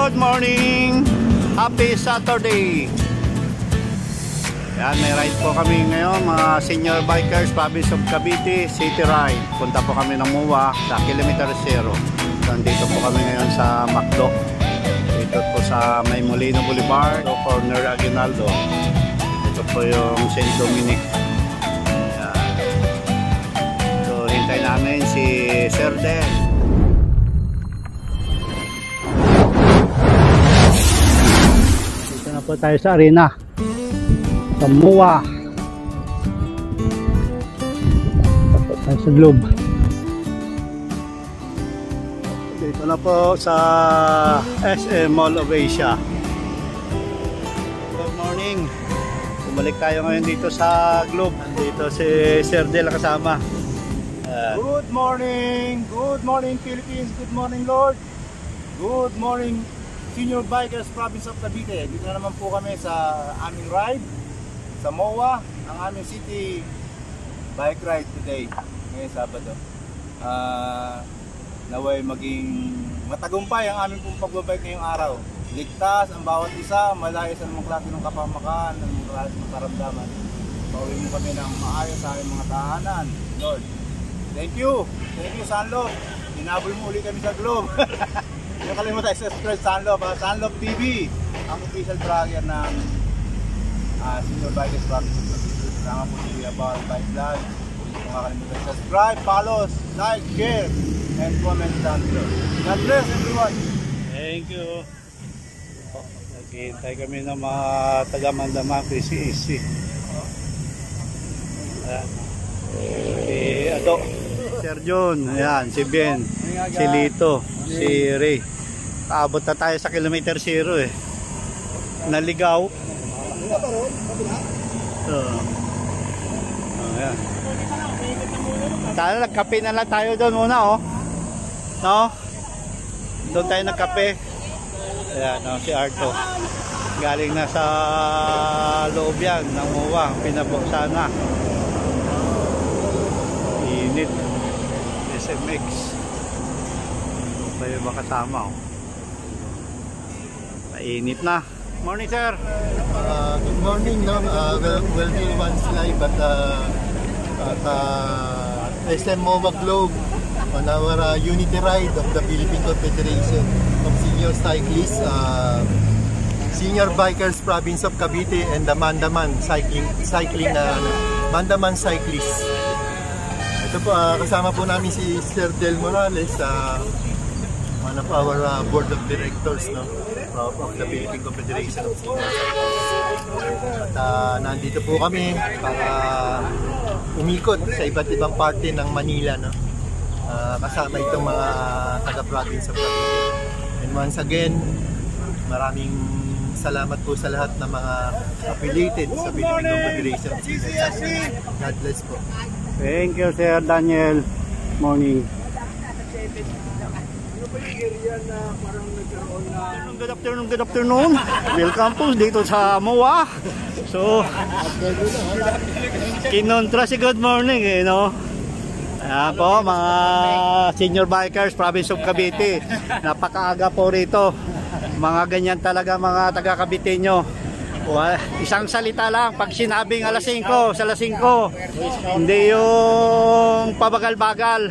good morning! Happy Saturday! Yan, may ride po kami ngayon, mga senior bikers, province of Cavite, city ride. Punta po kami ng MOA sa kilometer 0. Nandito po kami ngayon sa Macdo. Dito po sa May Molino Boulevard, corner Aguinaldo. Ito po yung St. Dominic. Yan. So, hintay namin si Sir Del. Na po tayo sa arena sa MOA. Tapos tayo sa Globe. Dito na po sa SM Mall of Asia. Good morning. Bumalik tayo ngayon dito sa Globe. Dito si Sir Del kasama. Good morning. Good morning Philippines. Good morning Lord. Good morning Senior Bikers Province of Cavite. Dito na naman po kami sa aming ride sa MOA, ang aming city bike ride today, ngayong Sabado. Naway maging matagumpay ang aming pong pagbabike ngayong araw. Ligtas ang bawat isa, malayo sa mga klase ng kapamakan, ng mga klase ng karamdaman. Pauwi mo kami ng maayos sa aming mga tahanan, Lord. Thank you Sanlo. Hinabol mo uli kami sa Globe. Hindi kalimutan i-subscribe Sanlo TV, ang official vlogger ng Senior Bikers Province. Kasama po si About Bike Vlog. Kung makalimutan subscribe, follow, like, share, and comment down below. God bless everyone! Thank you! Naghihintay kami ng mga taga-Mandaman, PCEC. Si Ado, Sir John, ayan, si Ben, si Lito, si Ray. Kaabot na tayo sa kilometer 0 eh. Naligaw. Ayan. Sana nagkape na lang tayo doon muna oh. No? Doon tayo nagkape. Ayan, no, si Arto. Galing na sa loob yan ng MOA. Pinabuksan na. Init. SMX. Doon tayo makasama oh. Mainit na. Morning sir. Good morning. No? We'll do once live at SM MOA Globe on our unity ride of the Philippine Confederation of Senior Cyclists, Senior Bikers Province of Cavite, and the Mandaman Mandaman Cyclists. Ito po, kasama po namin si Sir Del Morales, one of our board of directors, no, of the Philippine Confederation of Senior Cyclists. At nandito po kami para umikot sa iba't ibang parte ng Manila, no, kasama itong mga taga-province of Cavite. And once again, maraming salamat po sa lahat ng mga affiliated sa Philippine Confederation of Senior Cyclists. God bless po. Thank you Sir Daniel. Morning. Good afternoon. Welcome po dito sa MOA. So, kinontra si good morning eh, no? Ayan po, mga senior bikers, province of Cavite. Napakaaga po rito. Mga ganyan talaga mga taga-Caviteño. Isang salita lang, pag sinabing alas 5, sa alas 5, hindi yung pabagal-bagal.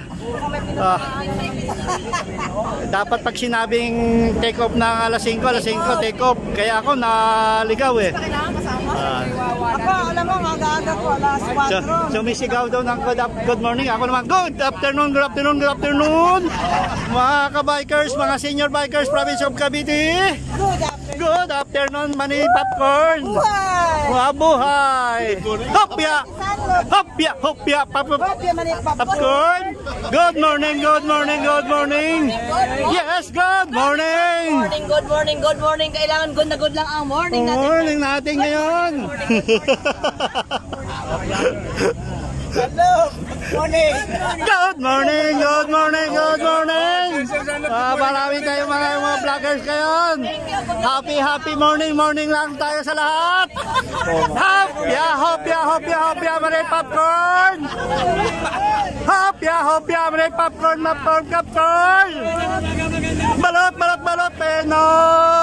Dapat pag sinabing take off ng alas 5, take off. Kaya ako naligaw eh. Ako, alam mo, mag-aaga ko, alas 4. Sumisigaw daw ng good morning. Ako naman, good afternoon. Mga ka-bikers, mga senior bikers, province of Cavite. Good afternoon, Manny Popcorn. Buhay. Hopya. Popcorn. Good morning. Yes, good morning. Good morning. Kailangan good na good lang ang morning natin. Morning natin ngayon. Hello. Morning. Good morning. Marami kayong mga vloggers ngayon. Happy morning lang tayo sa lahat. Hopya, Manny Popcorn. Manny Popcorn. Balot, Penoy.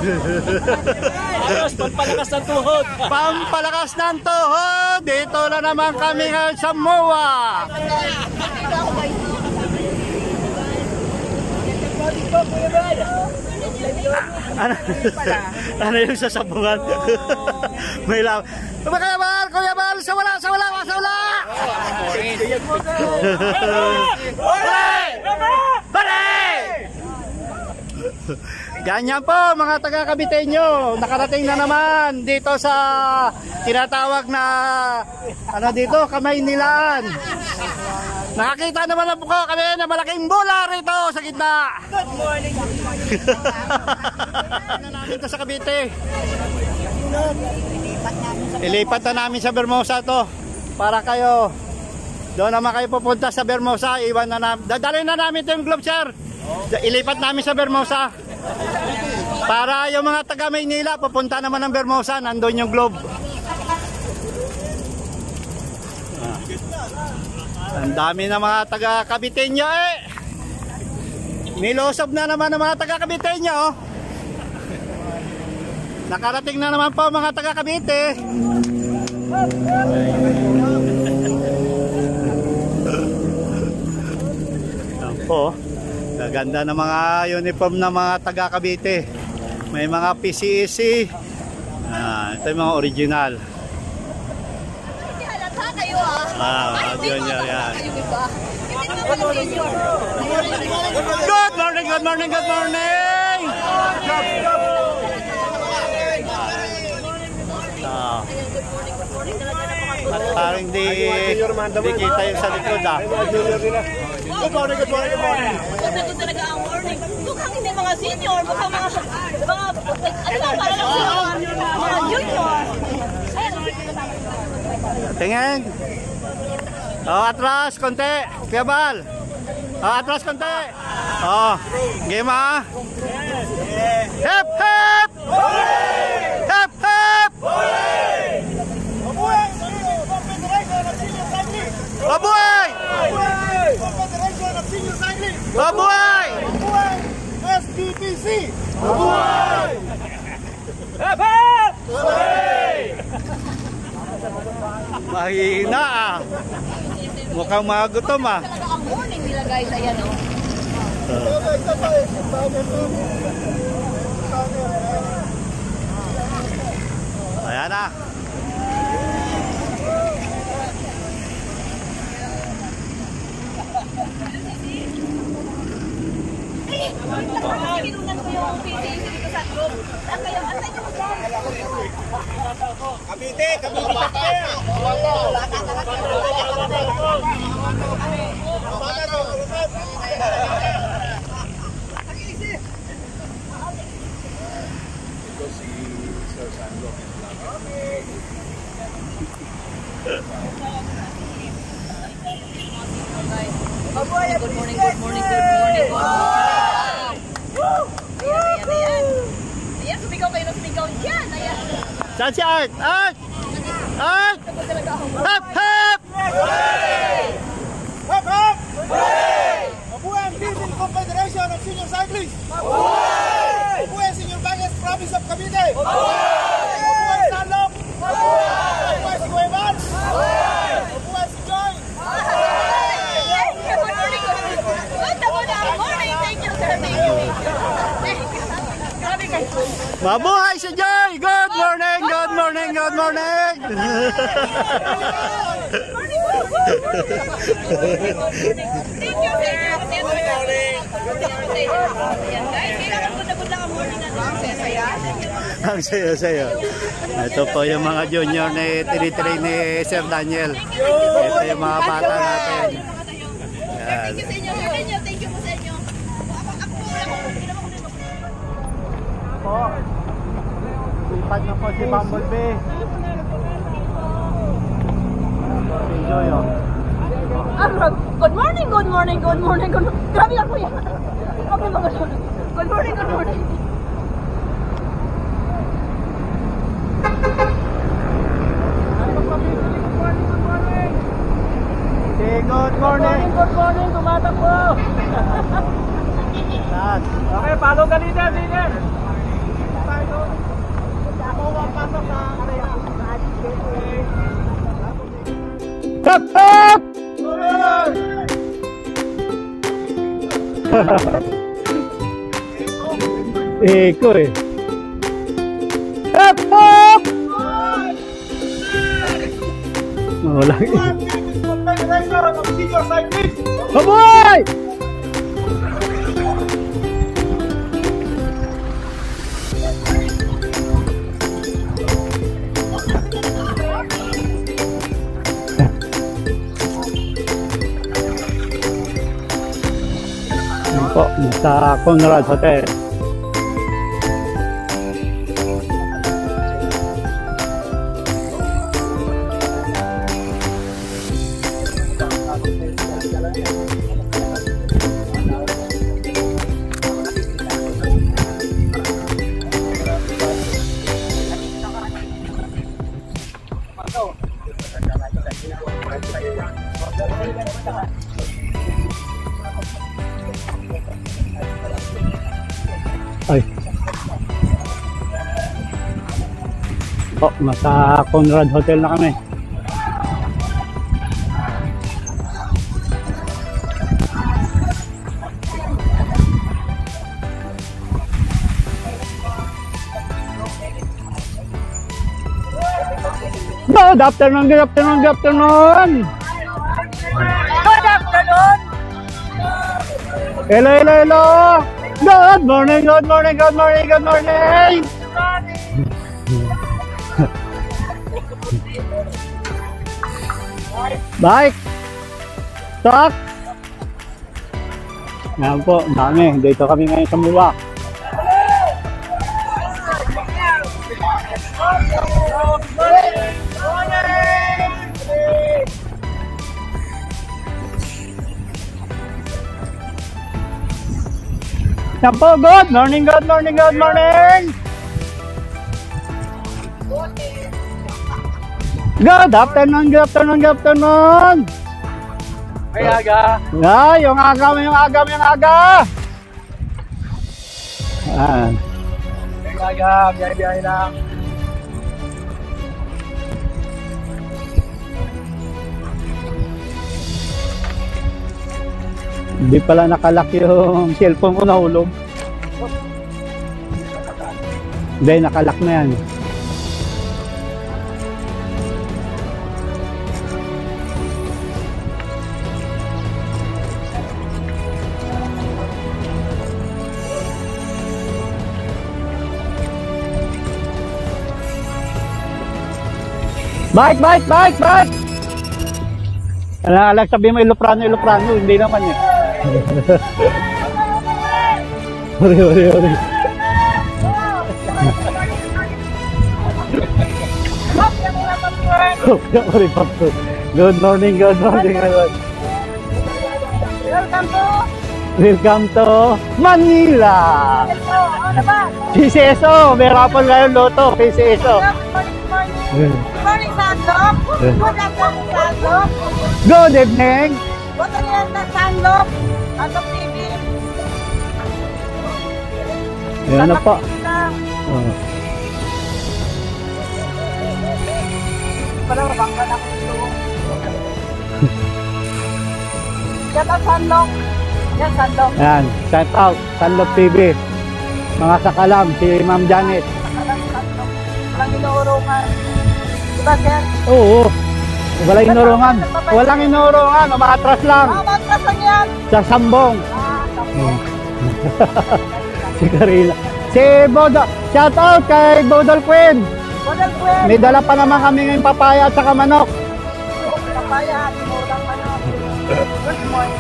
Ayos, pampalakas ng tuhod. Pampalakas ng tuhod. Dito na naman kami ngayon sa MOA. Ano yung sasabungan? May lang. Kuya Bal, sa wala. Ganyan po mga taga-Caviteño, nakarating na naman dito sa tinatawag na ano dito, Kamay Nilaan. Nakakita naman po kami na malaking bola rito sa gitna. Good morning. Ano namin to sa Cavite? Ilipat na namin sa Bermosa to para kayo. Doon naman kayo pupunta sa Bermosa, iwan na namin. Dadalhin na namin ito yung globe, sir. Ilipat namin sa Bermosa. Para yung mga taga Maynila pupunta naman ng Bermosa, nandun yung globe. Ang dami na mga taga Caviteño eh. Nilosob na naman ng mga taga Caviteño. Nakarating na naman po mga taga Cavite. Yan po. Gaganda ng mga uniform ng mga taga Cavite. May mga PCEC. Ito yung mga original. Junior yan. Good morning. Parang di kita yung sa likod ah. Good morning. Ito talaga ang morning. Mukhang hindi mga senior, mukhang mga para lang mga junior. Tingin. Atras konti. Kuya Bal. Atras konti. Game ah. Hep hep. Hep hep. Mabuhay! Mabuhay! SBPC! Mabuhay! Mahina ah. Mukhang magutom ah. Ang morning nila guys, ayan o. Ayan na. Pinunan ko yung PCC dito sa group. Saan kayo? Antay nyo dyan. Cavite! Good morning. Ayan, sumigaw kayo ng sumigaw dyan. Ayan. Saan si Art? Art! Art! Hep hep! Hep hep! Mabuhay ang Philippine Confederation of Senior Cyclists! Mabuhay ang Senior Baggers Province of Cavite! Mabuhay Salok! Mabuhay si Guevan! Mabuhay si Joy! Good morning. Thank you, sir. Thank you. Grabe guys. Mabuhay si Joy! Good morning! Thank you, sir. Good morning. Ayan guys, kailangan good lang ang morning natin. Saya. Ang saya. Ito po yung mga junior na tinitrain ni Sir Daniel. Ito yung mga bata natin. Thank you sa inyo. Thank you po sa inyo. Po. Ipad na po si Bumblebee. Enjoy oh. Good morning. Grabe lang po yan. Okay mga good morning. Say good morning. Tumatakbo. Okay, follow ka leader. Hop! Hop! Eko eh. Hop! Hop! Wala. Aboy! Po, sa Conrad Hotel. Ay. Po, nasa Conrad Hotel na kami. Good afternoon, good afternoon, good afternoon. Good afternoon! Hello, hello, hello. Good morning, good morning, good morning, good morning. Bike. Stock. Yan po, dami. Dito kami ngayon sa Muwa. Yan po, good morning, good morning, good morning. Good afternoon, good afternoon, good afternoon. Ay, aga. Yeah, yung aga, yung aga, yung aga. Ah. Ay, aga. Biyahe-biyahe lang. Hindi pala nakalak yung cellphone ko, nahulog. Hindi, nakalak na yan. Bike, bike, bike, bike! Alag, sabi mo iluprano, iluprano. Hindi naman eh. Ori, ori, ori. Ori, papo. Good morning, good morning. Welcome to Manila. PCSO, may rapol ngayon loto, PCSO. Morning, Sandok. Good afternoon, Sandok. Good evening. Good afternoon, Sandok. Sandok TV. Ayan na po. Parang mabangga na ako ito. Yan ang Sandok. Yan, Sandok. Ayan, shout out, Sandok TV. Mga sakalam, si Ma'am Janet. Sandok. Walang inuurungan. Diba, sir? Oo. Walang inurungan. Walang inurungan. Umaatras lang. Matasan yan. Sa Sambong. Sambong. Si Karina. Si Bodol. Shout out kay Bodol Queen. Bodol Queen. May dala pa naman kami ngayong papaya at saka manok. Papaya at tinurang manok. Good morning.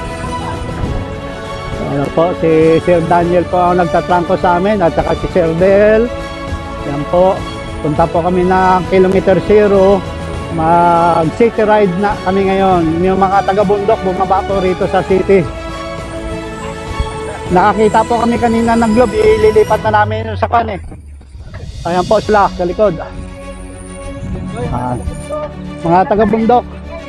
Ano po, si Sir Daniel po ang nagtatrangko sa amin at saka si Sir Del. Yan po. Punta po kami ng Kilometer Zero. Mag-city ride na kami ngayon. Yung mga taga-bundok bumaba po rito sa city. Nakakita po kami kanina ng globe. Ililipat na namin yung sakan eh. Ayan po sila sa likod. Mga taga-bundok.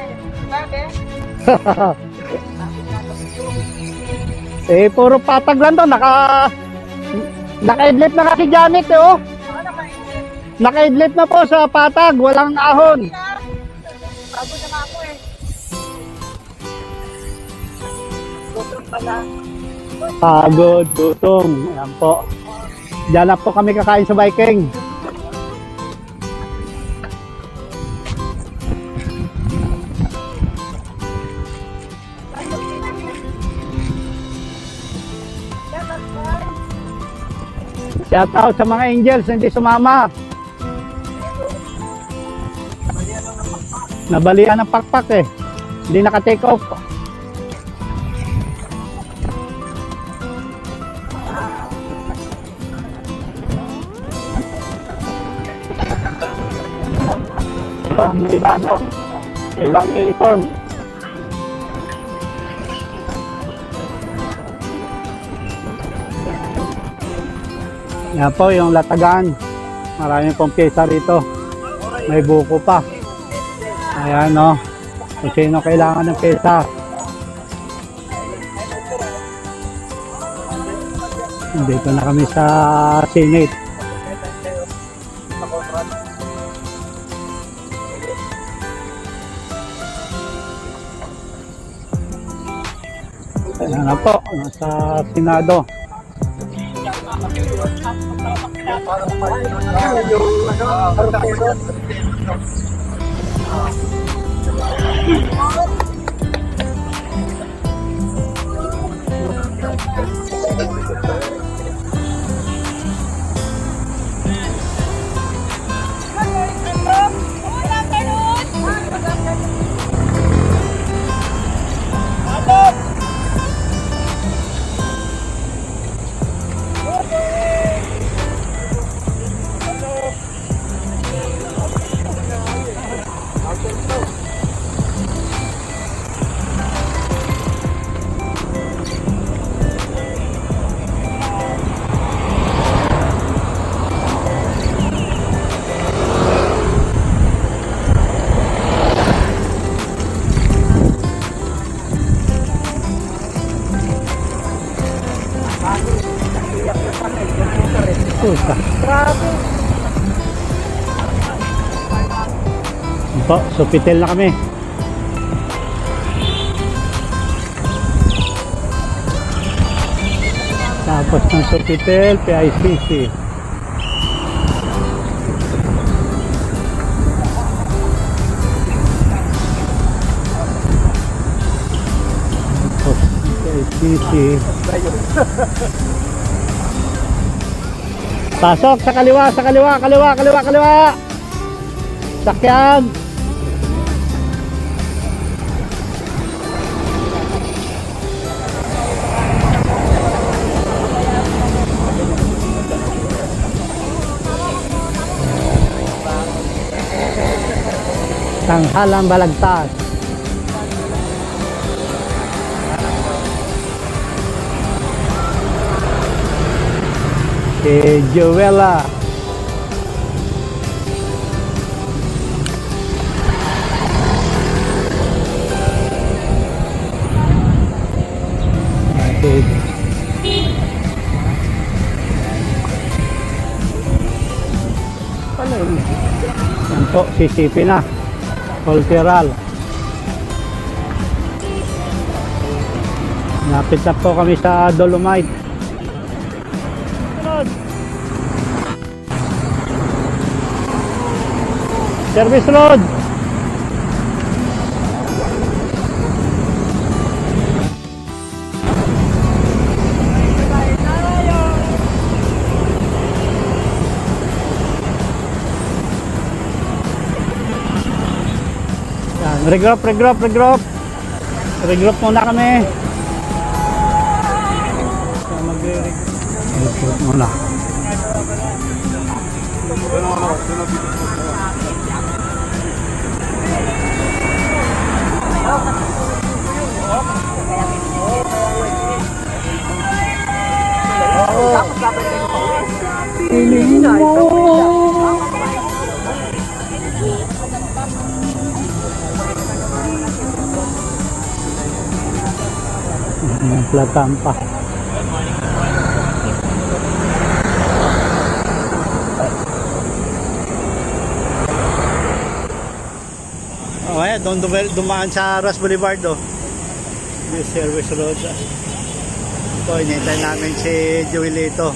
Eh, puro patag lang to. Naka-idlip na kasi Janet eh oh. Nakaidlip na po sa patag, walang ahon. Bago na nga ako eh. Gutom pala. Pagod, gutom. Ayan po. Diyan na po kami kakain sa Viking. Shout out sa mga angels na hindi sumama. Nabalian ng pakpak eh. Hindi naka-take off. Ibang uniform. Yan po yung latagan. Marami pong pyesa rito. May buko pa. Ayan no. Kung sino kailangan ng pyesa. Dito na kami sa Senate. Ayan na po. Nasa Senado. Po, Sofitel na kami. Tapos ng Sofitel, PICC. Tapos PICC. Pasok sa kaliwa, sa kaliwa, kaliwa, kaliwa, kaliwa. Sakyan. Tanghalang Balagtas. Joella. Yan po, sisipi na. Cultural. Napit na po kami sa Dolomite. Service road. Regroup muna kami. Regroup muna. Platampa. Ayan, doon dumaan sa Ras Boulevard, oh. May service road. Ito, inintay namin si Joelito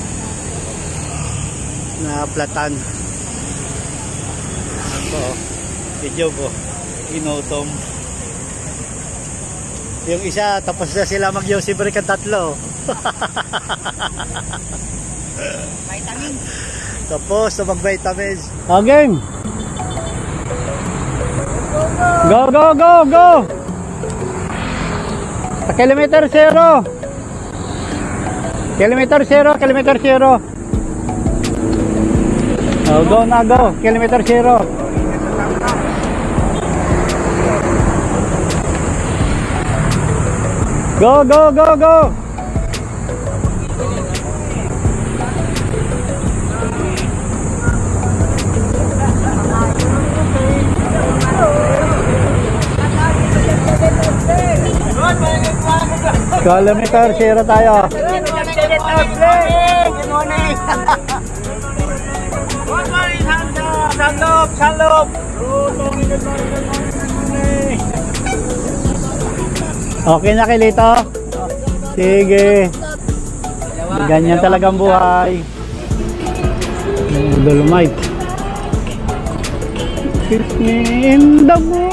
na platan. Ito, si Jogo, inutom. Yung isa, tapos na sila mag-Yossi break ang tatlo. Vitamin. Tapos na mag-vitamins. Okay. Go, go, go, go! Sa kilometer 0. Kilometer 0, kilometer 0. Oh, go na, go. Kilometer 0. Go, go, go, go. Kilometer 0 tayo. Good morning. Good morning, Sandop. Sandop. Okay na Kilito? Sige. Ganyan talagang buhay. Dolomite. Kiss me in the moon.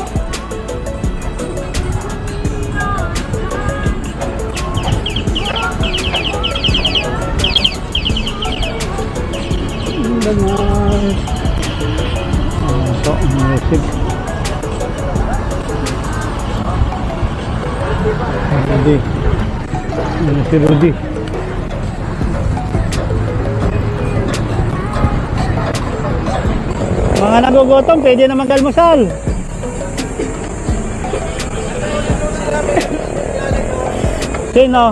Music. Rudy. Si Rudy. Mga nagugutom, pwede na mag-almusal. Sino?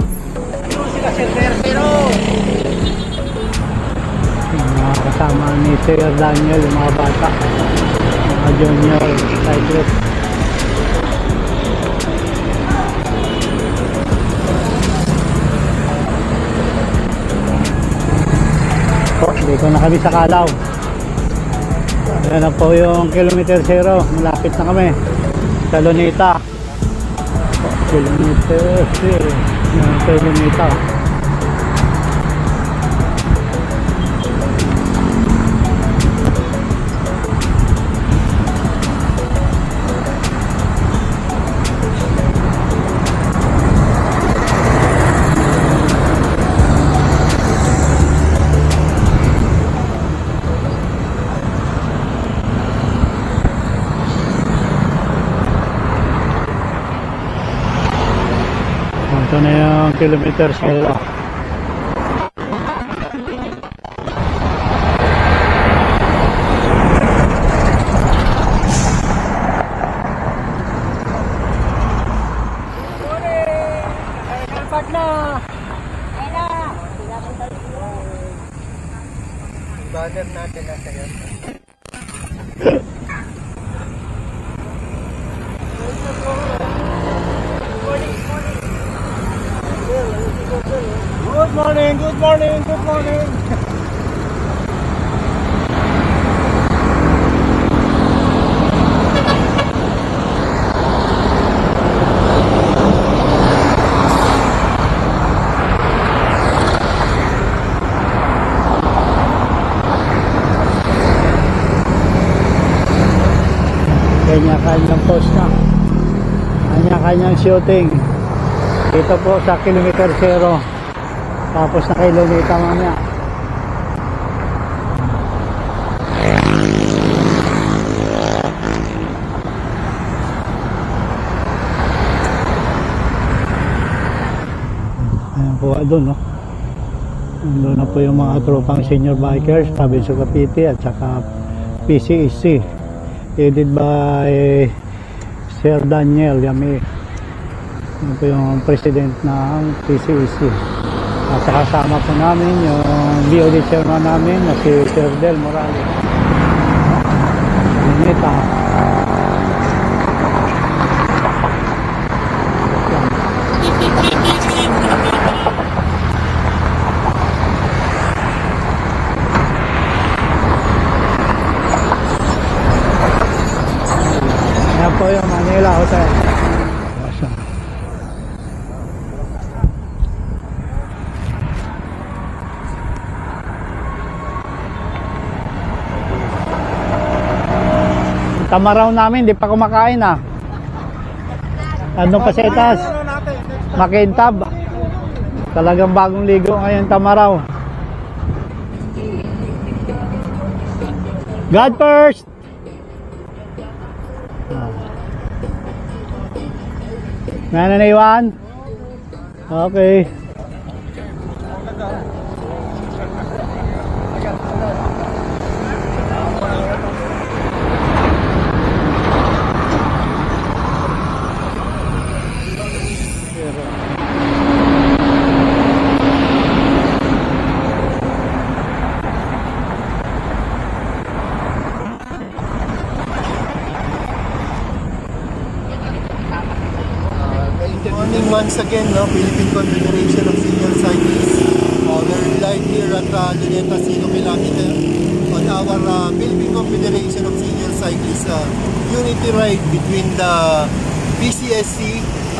Mga kasama ni Sir Daniel, yung mga bata, mga junior cyclist. Dito na kami sa Calao. Ayan na po yung kilometer 0. Malapit na kami sa Luneta. Kilometer 0. Sa Luneta. Ito na yung kilometer 0. Brother natin na sa'yo. Good morning, good morning, good morning. Kanya-kanyang post na. Kanya-kanyang shooting. Dito po sa kilometer 0. Tapos na kay Luneta mamaya. Ayan po doon, no? Doon na po yung mga tropang senior bikers, Province of Cavite at saka PCEC. Headed by Sir Daniel Yami. Yan po yung president ng PCEC. At kasama po namin yung BOD chairman namin na si Sir Del Morales. Luneta. Yan po yung Hotel. Tamaraw namin, di pa kumakain ah. Ano pa sa itas? Makintab. Talagang bagong ligo ngayon Tamaraw. God first! May nanaiwan? Okay. Once again, Philippine Confederation of Senior Cyclists. We're live here at Luneta Sino Kilometer on our Philippine Confederation of Senior Cyclists unity ride between the PCSC,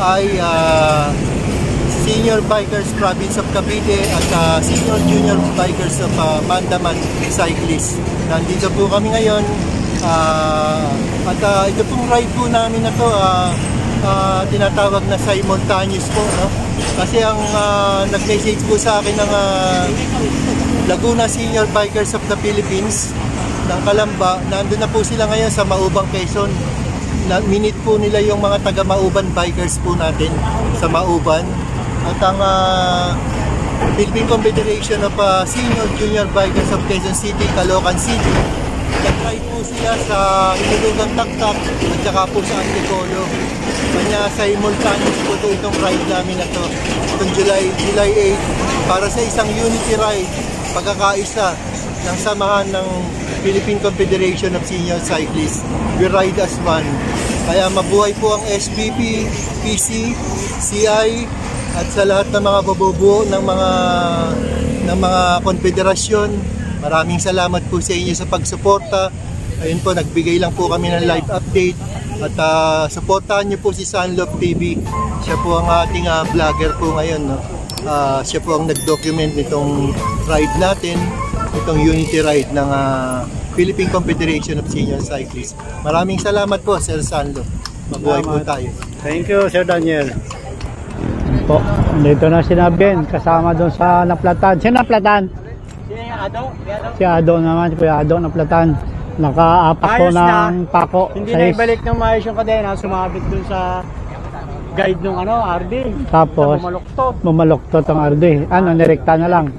Senior Bikers Province of Cavite at Senior Junior Bikers of Mandaman Cyclists. Nandito po kami ngayon at ito pong ride po namin na to tinatawag na simultaneous po, kasi ang nag-message po sa akin ng Laguna Senior Bikers of the Philippines ng Calamba, nandun na po sila ngayon sa Maubang, Quezon. Minute po nila yung mga taga Mauban bikers po natin sa Mauban, at ang Philippine Confederation of Senior Junior Bikers of Quezon City, Caloocan City, nag-ride po sila sa Inulugang Taktak at saka po sa Antipolo. Kanya simultaneous po itong ride namin na to, itong July 8, para sa isang unity ride, pagkakaisa ng samahan ng Philippine Confederation of Senior Cyclists. We ride as one. Kaya mabuhay po ang SBP, PC, CI, at sa lahat ng mga babubuo ng mga konfederasyon. Maraming salamat po sa inyo sa pagsuporta. Ayun po, nagbigay lang po kami ng live update. At supportahan niyo po si Sunlove TV. Siya po ang ating vlogger po ngayon. Siya po ang nag-document nitong ride natin, itong unity ride ng Philippine Confederation of Senior Cyclists. Maraming salamat po, Sir Sunlove. Mabuhay po tayo. Thank you, Sir Daniel. Po, dito na si Nabien, kasama doon sa Naplatan. Sino Naplatan? Si Ado naman, si Kuya Ado Naplatan. Nakaapak ko ng pako. Hindi na ibalik ng maayos yung kadena, sumabit dun sa guide ng RD. Tapos, bumaluktot ang RD. Nirekta na lang.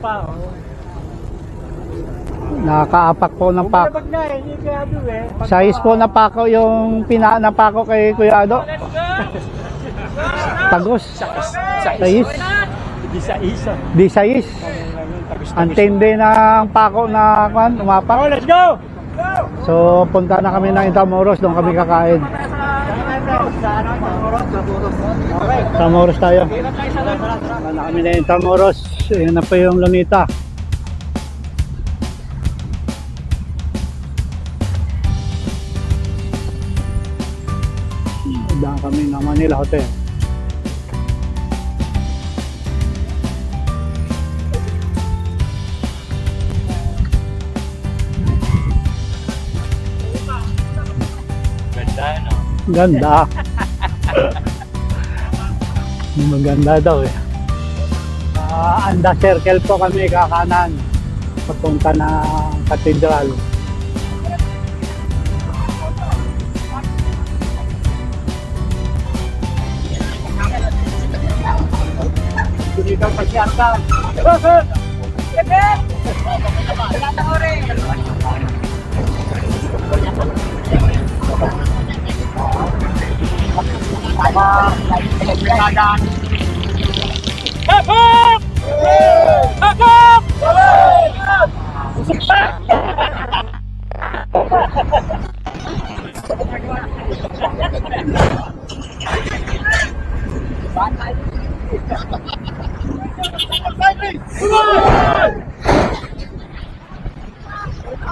Nakaapak po ng pako. Size po na pako yung pinapako kay Kuya Ado. Tagos. Size. Di size. Antindi ng pako na umapak. Oh, let's go! So, punta na kami ng Intramuros, doon kami kakain. Intramuros tayo. Punta na kami ng Intramuros. Yan na po yung Luneta. Daan kami ng Manila Hotel. Ganda. Maganda daw eh. Anda circle po kami kakanan papunta na Cathedral. Dito pa siya ka.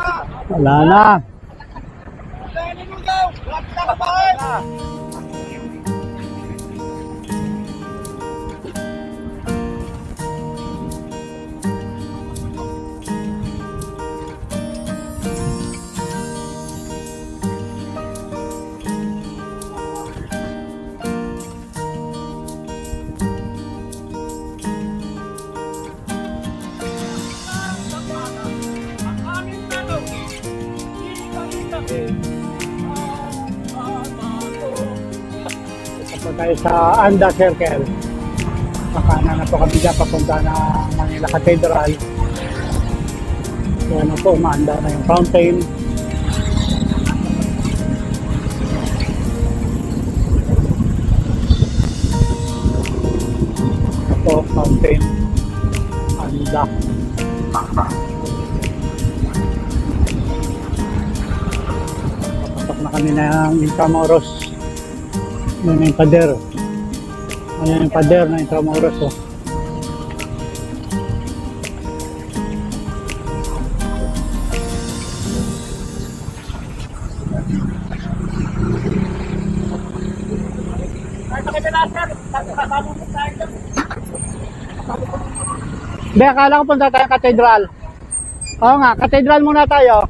Wala na. Dito tayo sa Anda Circle. Pakanan na po kami dyan papunta na Manila Cathedral. Kaya na po, umaanda na yung fountain. Ito po, fountain. Anda. Papatak na kami ng Intramuros. Yan yung pader. Ayan yung pader na Intramuros. Oh. Hindi, akala ko punta tayo katedral. Oo nga, katedral muna tayo.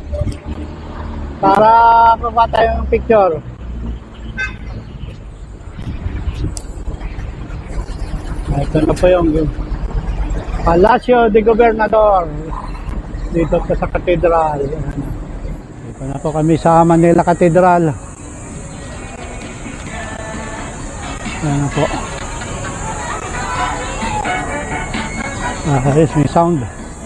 Para kuha tayo ng picture. Ito na po yung Palacio de Gobernador. Dito po sa katedral. Dito na po kami sa Manila Cathedral. Ayan na po. Ayos, may sound.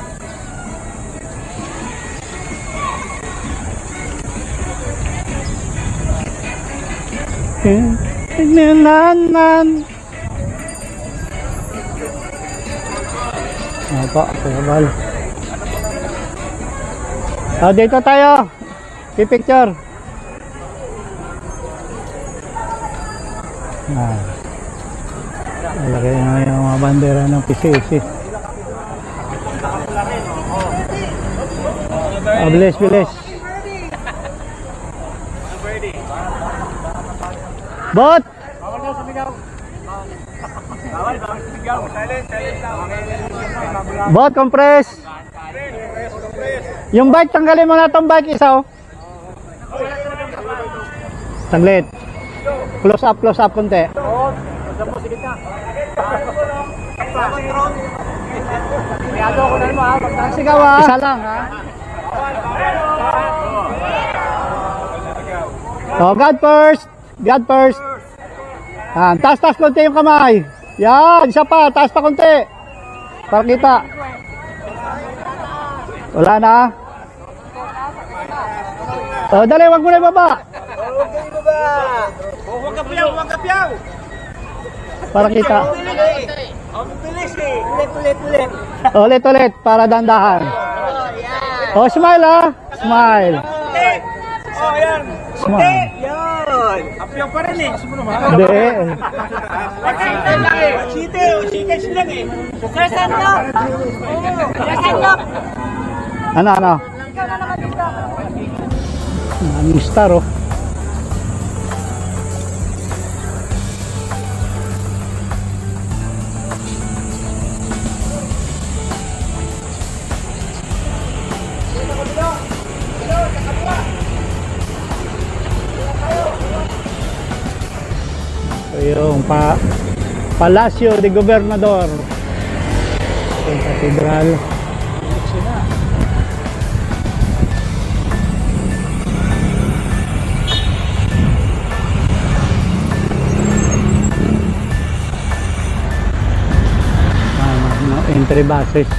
Nanan. Apa, kabal. Dito tayo. Picture. Lagay na yung mga bandera ng PCC. Bilis. Bot! Bot, compress! Yung bike, tanggalin mo na itong bike isa, oh. Taglit. Close up konti. Sigaw, ha? Isa lang, ha? Oh, God first. Taas konti yung kamay. Yan, isa pa, taas pa konti. Para kita. Wala na. Oh, dali, wag mo na ibaba. Huwag kapiyaw. Para kita. Ulit, para dandahan. Oh, smile, ha? Smile. Oh, yan. Smile. Yan. Apiyaw pa rin eh. Hindi. Sites lang eh. Ano? Ang star, oh. Yung Palacio de Gobernador. Yung katedral. Entry buses.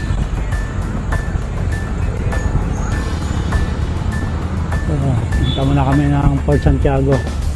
Punta muna kami ng Port Santiago.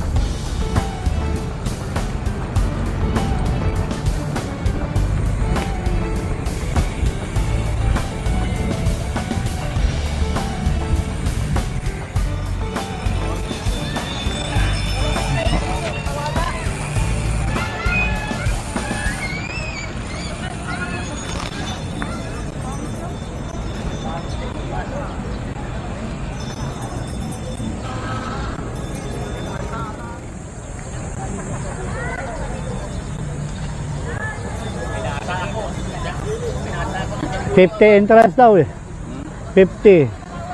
$50 entrance daw eh. 50.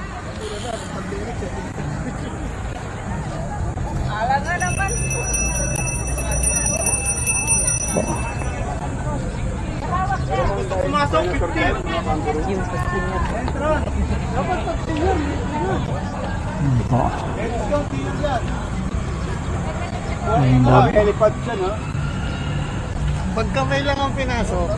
Pumasok 50. Ayun, dami. Helipad siya, no? Pag kamay lang ang pinasok.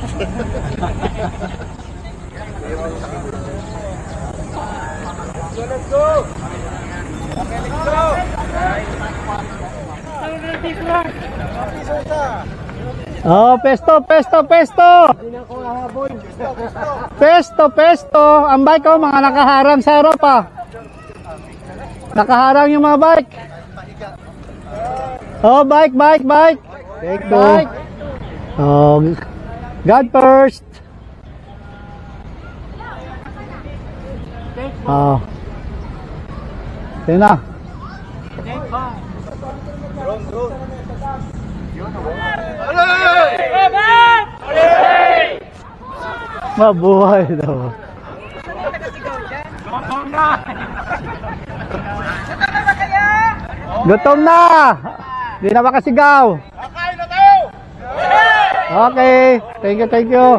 Let's go! Okay, let's go! Oh, pesto. Pesto. Ang bike ko, mga nakaharang sa harap ah. Nakaharang yung mga bike. Oh, bike. Take two. Oh, God first. Oh. Ito na. Mabuhay daw. Gutom na! Hindi na makasigaw. Okay, thank you.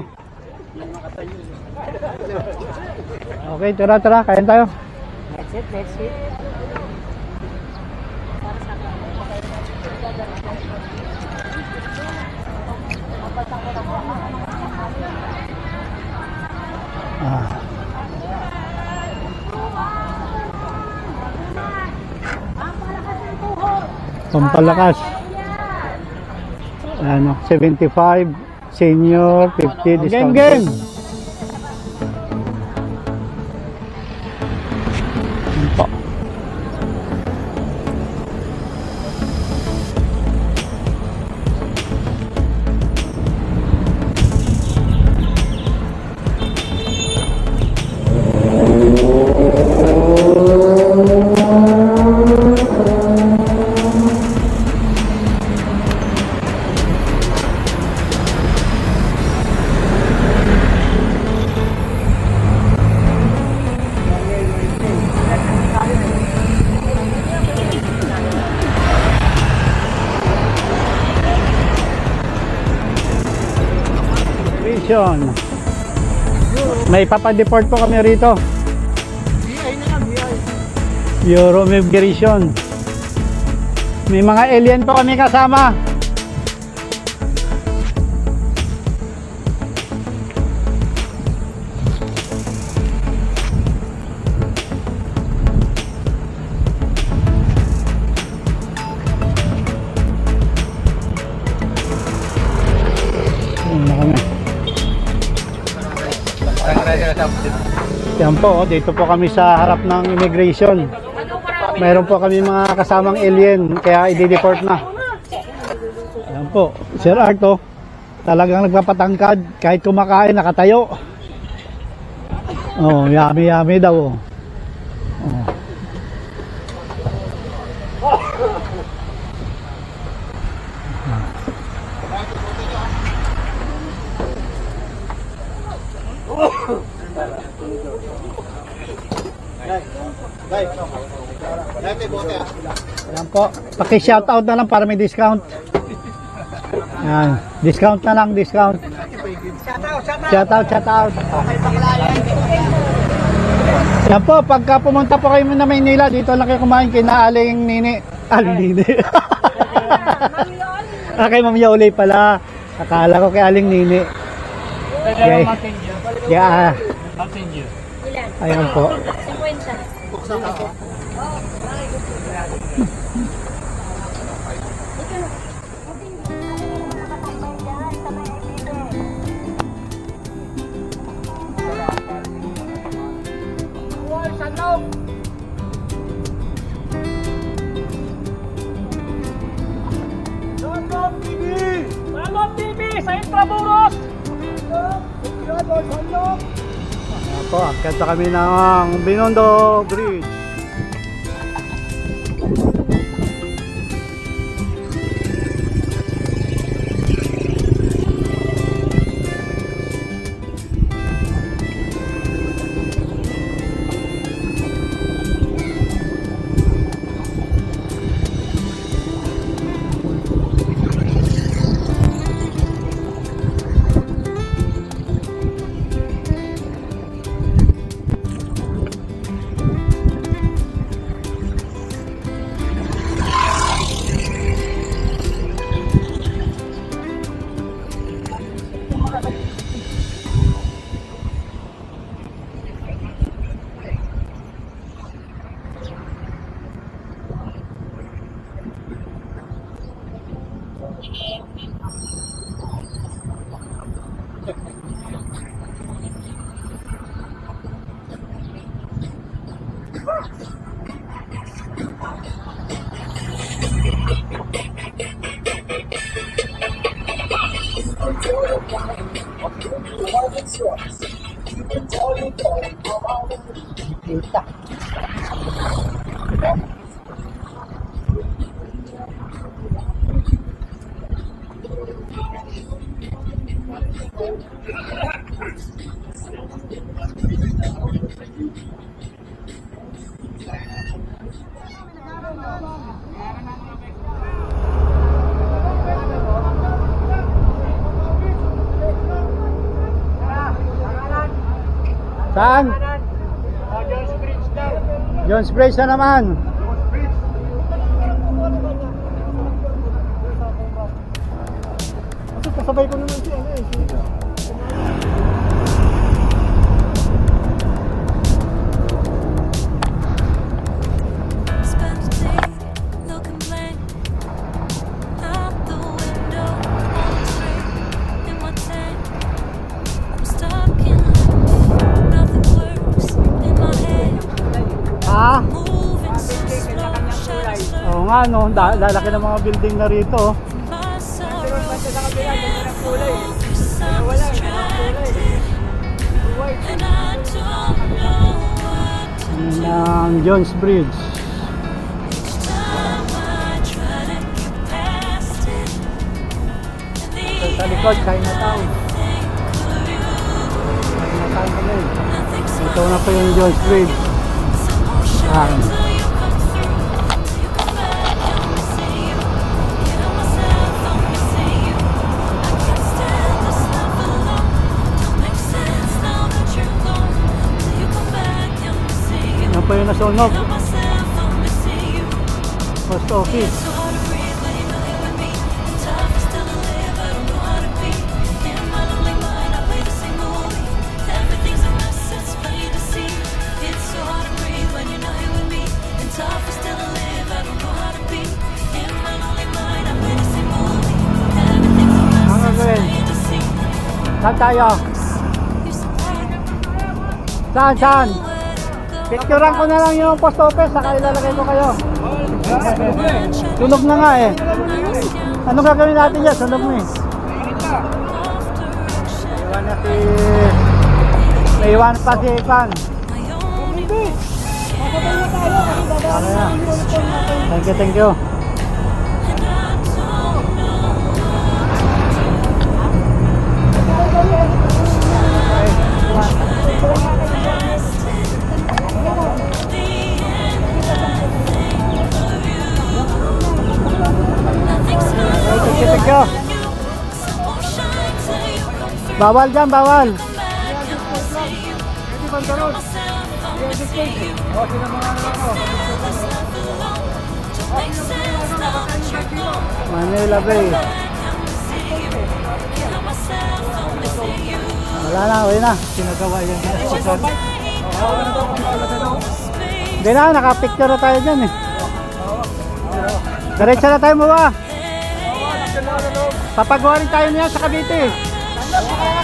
Okay, tara, kain tayo. That's it. Pampalakas. Ano, 75, senior, 50 discount. Game. May papadeport po kami rito. Euro Migration. May mga alien po kami kasama. Yan po, dito po kami sa harap ng immigration. Mayroon po kami mga kasamang alien, kaya i-deport na. Yan po, Sir Arto, talagang nagpapatangkad, kahit kumakain, nakatayo. Oh, yummy daw. Oh. Ayan po, paki-shoutout na lang para may discount. Ayan, discount na lang, discount. Shoutout. Ayan po, pagka pumunta po kayo na Maynila, dito lang kayo kumain kina Aling Nini. Aling Nini. Kay Ma'am Yaulay pala. Akala ko kay Aling Nini. Okay. Yeah. Ayan po. 50. Manok TV sa Intramuros. Ayan po, akit na kami ng Binondo Bridge. Saan? Jones Bridge na naman. Kasabay ko naman siya. Oo nga no, lalaki ng mga building na rito. Ng Jones Bridge. Sa likod, Chinatown. Chinatown kami. Ito na po yung Jones Bridge. Yan. Yan po yung nasunog. Post office. Saan tayo? Saan? Picturean ko na lang yung post office, saka ilalagay ko kayo. Sunog na nga eh. Ano gagawin natin dyan? Sunog na eh. May iwan pa si Ipan. Thank you. Bawal dyan, bawal. Manila Bay. Wala na, uwi na. Sinagawa yan. Hindi na, nakapicture na tayo dyan eh. Diretso na tayo mga. Papagawa rin tayo niya sa Cavite.